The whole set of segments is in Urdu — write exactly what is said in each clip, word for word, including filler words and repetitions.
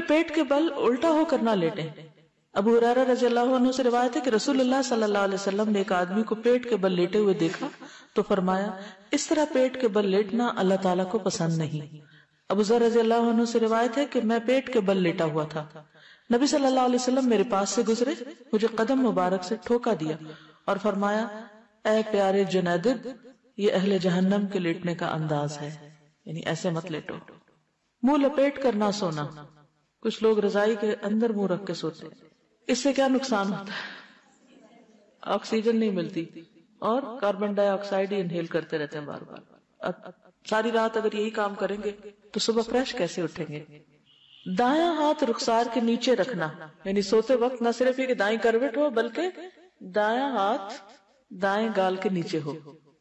پیٹ کے بل الٹا ہو کر نہ لیٹیں۔ ابو ہریرہ رضی اللہ عنہ سے روایت ہے کہ رسول اللہ صلی اللہ علیہ وسلم نے ایک آدمی کو پیٹ کے بل لیٹے ہوئے دیکھا تو فرمایا اس طرح پیٹ کے بل لیٹنا اللہ تعالیٰ کو پسند نہیں۔ ابو ذر رضی اللہ عنہ سے روایت ہے کہ میں پیٹ کے بل لیٹا ہوا تھا، نبی صلی اللہ علیہ وسلم میرے پاس سے گزرے، مجھے قدم مبارک سے ٹھوکا دیا اور فرمایا اے پیارے جنیدب، یہ اہل جہنم کے لیٹنے کا انداز ہے، یعنی ایسے مت لیٹو۔ منہ لپیٹ کر نہ سونا، کچھ لوگ رضائی کے اندر منہ رکھ کے سوتے ہیں، اس سے کیا نقصان ہوتا ہے؟ آکسیجن نہیں ملتی اور کاربن ڈائی آکسائڈ ہی انہیل کرتے رہتے ہیں بار بار۔ اب ساری رات اگر یہی کام کریں گے تو صبح فریش کیسے اٹھیں گے؟ دایاں ہاتھ رخسار کے نیچے رکھنا، یعنی سوتے وقت نہ صرف یہ کہ دائیں کروٹ ہو بلکہ دایاں ہاتھ دائیں گال کے نیچے ہو۔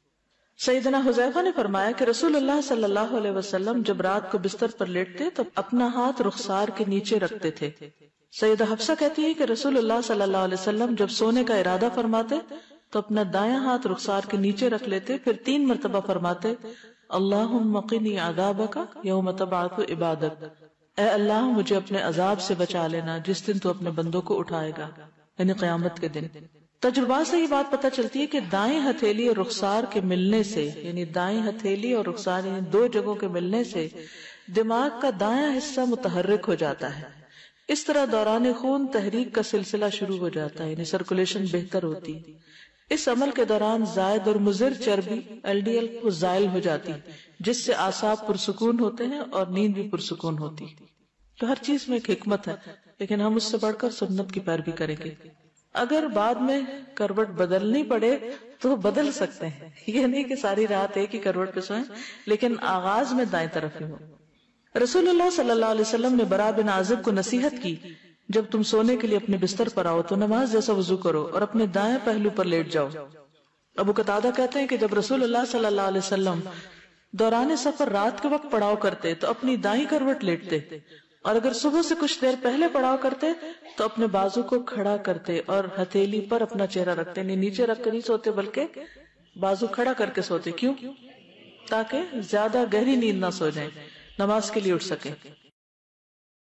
سیدنا حذیفہ نے فرمایا کہ رسول اللہ صلی اللہ علیہ وسلم جب رات کو بستر پر لیٹتے تو اپنا ہاتھ رخسار کے نیچے رکھتے تھے۔ سیدہ حفصہ کہتی ہے کہ رسول اللہ صلی اللہ علیہ وسلم جب سونے کا ارادہ فرماتے تو اپنا دایاں ہاتھ رخسار کے نیچے رکھ لیتے، پھر تین مرتبہ فرماتے اللہم قنی عذابک یوم تبعث عبادک، اے اللہ مجھے اپنے عذاب سے بچا لینا جس دن تو اپنے بندوں کو اٹھائے گا، یعنی قیامت کے دن۔ تجربات سے یہ بات پتہ چلتی ہے کہ دائیں ہتھیلی اور رخسار کے ملنے سے، یعنی دائیں ہتھیلی اور رخسار یعنی دو جگہوں کے ملنے سے دماغ کا دایاں حصہ متحرک ہو جاتا ہے، اس طرح دوران خون تحریک کا سلسلہ شروع ہو جاتا ہے، یعنی سرکولیشن بہتر ہوتی ہے۔ اس عمل کے دوران زائد اور مضر چربی ایل ڈی ایل کو زائل ہو جاتی جس سے اعصاب پرسکون ہوتے ہیں اور نیند بھی پرسکون ہوتی۔ تو ہر چیز میں ایک حکمت ہے، لیکن ہم اس سے بڑھ کر سنت کی پیروی کریں گے۔ اگر بعد میں کروٹ بدلنی پڑے تو بدل سکتے ہیں، یہ نہیں کہ ساری رات ایک ہی کروٹ پہ سوئیں، لیکن آغاز میں دائیں طرف ہی ہو۔ رسول اللہ صلی اللہ علیہ وسلم نے برا بن عازب کو نصیحت کی جب تم سونے کے لیے اپنے بستر پر آؤ تو نماز جیسا وضو کرو اور اپنے دائیں پہلو پر لیٹ جاؤ۔ ابو قتادہ کہتے ہیں کہ جب رسول اللہ صلی اللہ علیہ وسلم دوران سفر رات کے وقت پڑاؤ کرتے تو اپنی دائیں کروٹ لیٹتے، اور اگر صبح سے کچھ دیر پہلے پڑاؤ کرتے تو اپنے بازو کو کھڑا کرتے اور ہتھیلی پر اپنا چہرہ رکھتے، نہیں نیچے رکھ کر نہیں سوتے بلکہ بازو کھڑا کر کے سوتے۔ کیوں؟ تاکہ زیادہ گہری نیند نہ سو جائیں، نماز کے لیے اٹھ سکیں۔